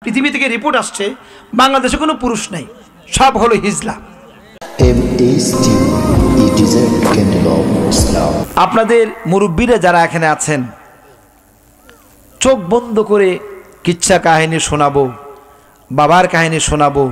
পৃথিবী থেকে রিপোর্ট আসছে বাংলাদেশে কোনো পুরুষ নাই, সব হলো হিজলা। আপনাদের মুরব্বীরা যারা এখানে আছেন, চোখ বন্ধ করে কিচ্ছা কাহিনী শোনাবো, বাবার কাহিনী শোনাবো,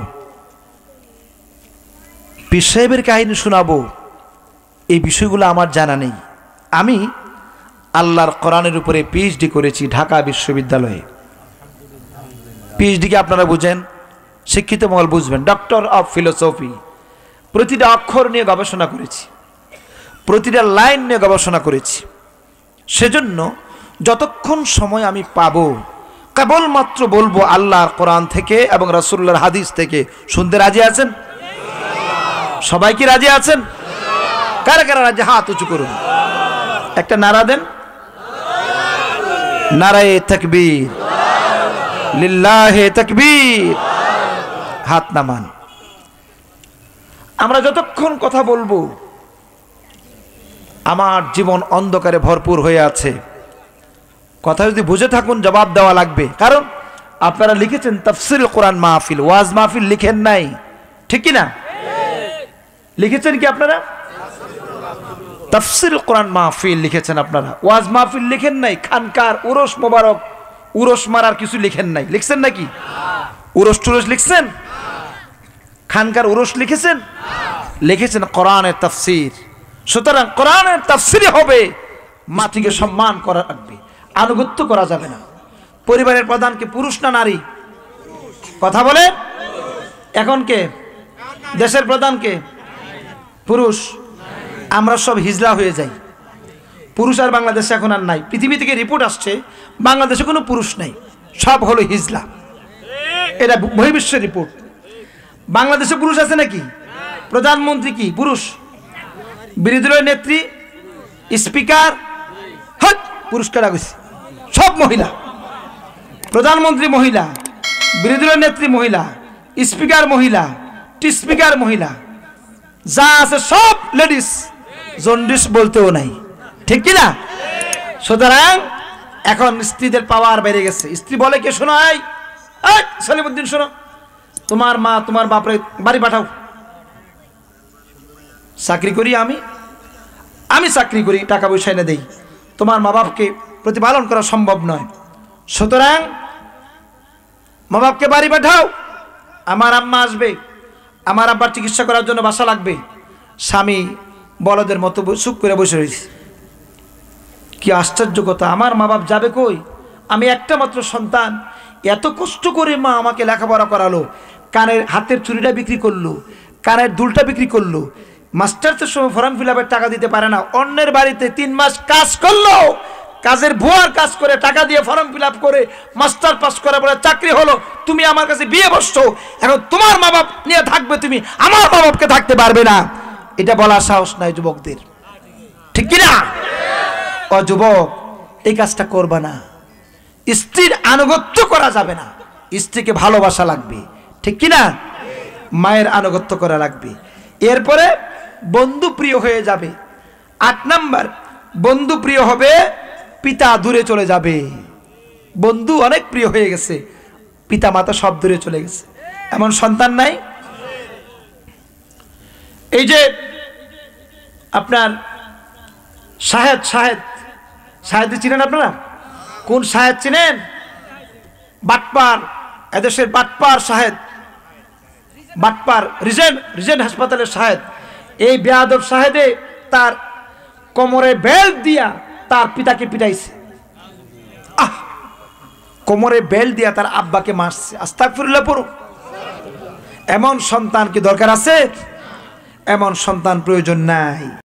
পীর সাহেবের কাহিনী শোনাবো, এই বিষয়গুলো আমার জানা নেই। আমি আল্লাহর কোরআনের উপরে পিএইচডি করেছি ঢাকা বিশ্ববিদ্যালয়ে। পিএইচডিকে আপনারা বুঝেন, শিক্ষিত মহল বুঝবেন, ডক্টর অফ ফিলোসফি। প্রতিটা অক্ষর নিয়ে গবেষণা করেছি, প্রতিটা লাইন নিয়ে গবেষণা করেছি। সেজন্য যতক্ষণ সময় আমি পাবো কেবলমাত্র বলবো আল্লাহর কোরআন থেকে এবং রাসূলুল্লাহর হাদিস থেকে। শুনতে রাজি আছেন? সবাই কি রাজি আছেন? কারা কারা রাজি হাত উঁচু করুন, একটা নারা দেন। নারায়ে তাকবীর, লিল্লাহে তাকবীর। হাত নামান। আমরা যতক্ষণ কথা বলবো আমার জীবন অন্ধকারে ভরপুর হয়ে আছে। কথা যদি বুঝে থাকুন জবাব দেওয়া লাগবে, কারণ আপনারা লিখেছেন তাফসীরুল কোরআন মাহফিল, ওয়াজ মাহফিল লিখেন নাই, ঠিক কি না? লিখেছেন কি আপনারা? তাফসীরুল কোরআন মাহফিল লিখেছেন আপনারা, ওয়াজ মাহফিল লিখেন নাই। খানকার উরস মোবারক, উরস মারার কিছু লিখেন নাই, লিখছেন নাকি? উরস টুরস লিখছেন? খানকার উরস লিখেছেন? লিখেছেন কোরআনের তাফসীর। সুতরাং কোরআনের তাফসীরই হবে, মাটিকে সম্মান করা লাগবে, আনুগত্য করা যাবে না। পরিবারের প্রধানকে পুরুষ না নারী? কথা বলে। এখন কে দেশের প্রধানকে? পুরুষ। আমরা সব হিজলা হয়ে যাই। পুরুষ আর বাংলাদেশে এখন আর নাই। পৃথিবী থেকে রিপোর্ট আসছে বাংলাদেশে কোনো পুরুষ নাই, সব হলো হিজলা। এটা বহির্বিশ্বের রিপোর্ট। বাংলাদেশে পুরুষ আছে নাকি? প্রধানমন্ত্রী কি পুরুষ? বিরোধী দলের নেত্রী, স্পিকার, পুরস্কার আগেছে, সব মহিলা। প্রধানমন্ত্রী মহিলা, বিরোধী দলের নেত্রী মহিলা, স্পিকার মহিলা, স্পিকার মহিলা, যা আছে সব লেডিস। জন্ডিস বলতেও নাই, ঠিক কিনা? সুতরাং এখন স্ত্রীদের পাওয়ার বেড়ে গেছে। স্ত্রী বলে কে? শোনো, এই সলিমুদ্দিন শোনো, তোমার মা তোমার বাপরে বাড়ি পাঠাও। চাকরি করি আমি চাকরি করি, টাকা পয়সা এনে দেই, তোমার মা বাপকে প্রতিপালন করা সম্ভব নয়। সুতরাং মা বাপকে বাড়ি পাঠাও। আমার আম্মা আসবে, আমার আব্বার চিকিৎসা করার জন্য বাসা লাগবে। স্বামী বলদের মতো চুপ করে বসে রয়েছে। কি আশ্চর্য কথা, আমার মা বাপ যাবে কই? আমি একটা মাত্র সন্তান, এত কষ্ট করে মা আমাকে লেখাপড়া করালো, কানের হাতের চুড়িটা বিক্রি করলো, কানের দুলটা বিক্রি করলো, মাস্টার্সের সময় ফর্ম ফিল আপের টাকা দিতে পারে না, অন্যের বাড়িতে 3 মাস কাজ করলো, কাজের ভুয়ার কাজ করে টাকা দিয়ে ফর্ম ফিল আপ করে মাস্টার পাস করে বলে চাকরি হলো। তুমি আমার কাছে বিয়ে বসছো, এখন তোমার মা বাপ নিয়ে থাকবে, তুমি আমার মা বাপকে থাকতে পারবে না। এটা বলার সাহস নাই যুবকদের, ঠিক কিনা? ও যুবক, এই কাজটা করবা না। স্ত্রীর আনুগত্য করা যাবে না, স্ত্রীকে ভালোবাসা লাগবে, ঠিক কিনা? মায়ের আনুগত্য করা লাগবে। এরপরে বন্ধু প্রিয় হয়ে যাবে। 8 নাম্বার, বন্ধু প্রিয় হবে, পিতা দূরে চলে যাবে। বন্ধু অনেক প্রিয় হয়ে গেছে, পিতা মাতা সব দূরে চলে গেছে, এমন সন্তান নাই। এই যে আপনার শাহেদ চিনেন আপনারা? কোন শাহেদ চিনেন? বাটপার, এদেশের বাটপার শাহেদ, বাটপার রিজেন্ট হাসপাতালের শাহেদ। এই বেয়াদব শাহেদে তার কোমরে বেল্ট দিয়া তার পিতাকে পিটাইছে। কোমরে বেল্ট দিয়া তার আব্বাকে মারছে। আস্তাগফিরুল্লাহ পড়ো। এমন সন্তান কি দরকার আছে? এমন সন্তান প্রয়োজন নাই।